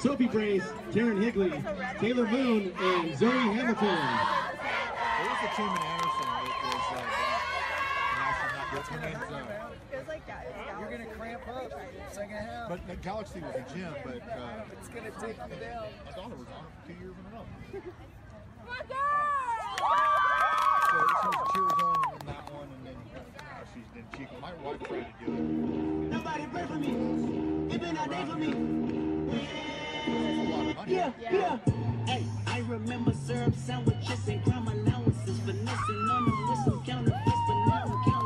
Sophie Brace, Karen Higley, Taylor Moon, and Zoe Hamilton. There was a team in Anderson that was It was like that. You're going to cramp up second half. but the Galaxy was a gym, but It's going to take you down. my daughter was on it 2 years in a row. So she was Cheerzone and then that one, and then she's in Chico. My wife tried to do it. Nobody pray for me. It been a day for me. It's a lot of money. Yeah. Hey, I remember syrup sandwiches and crime allowances, finessing on them with some counterfeits, but now I'm counting.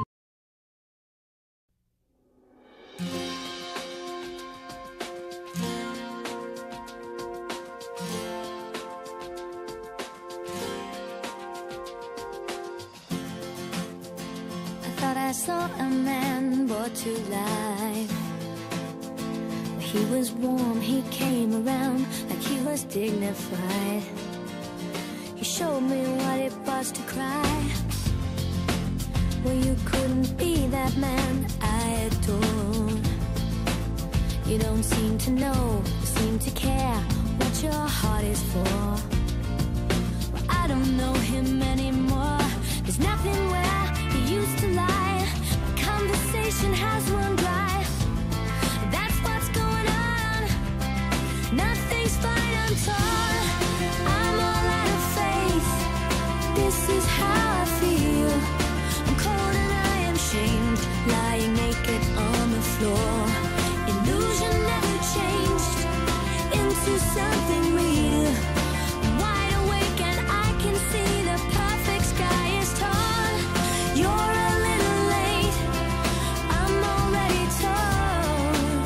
I saw a man brought to life. He was warm, he came around like he was dignified. He showed me what it was to cry. Well, you couldn't be that man I adored. You don't seem to know, seem to care what your heart is for. Well, I don't know him anymore. There's nothing where he used to lie. Conversation has run dry. That's what's going on. Nothing's fine, I'm torn. I'm all out of faith. This is how I feel. I'm cold and I am shamed, lying naked on the floor. Illusion never changed into something real. I'm wide awake and I can see the perfect sky is torn. You're a little late, I'm already torn.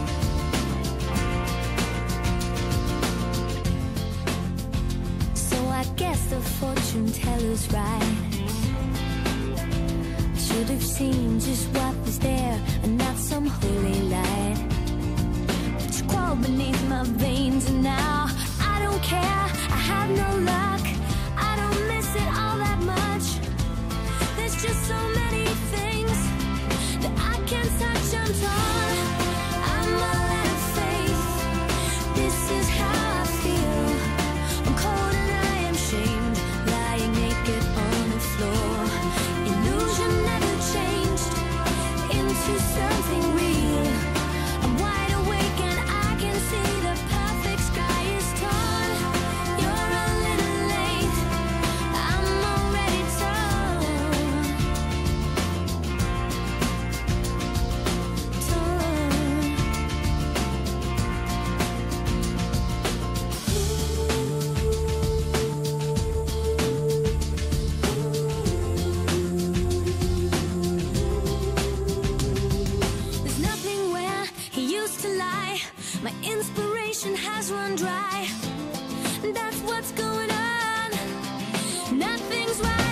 So I guess the fortune teller's right. I should have seen just what was there and not some holy light. But you crawled beneath my veins and now I don't care, I have no luck. I don't miss it all that much. There's just so many things that I can't touch, I'm torn. I'm all out of faith. This is how I feel. I'm cold and I am shamed, lying naked on the floor. Illusion never changed into something real. I'm wide awake and I can see the perfect sky is torn. You're a little late, I'm already torn. There's nothing where he used to lie. My inspiration has run dry. That's what's going on. Nothing's right.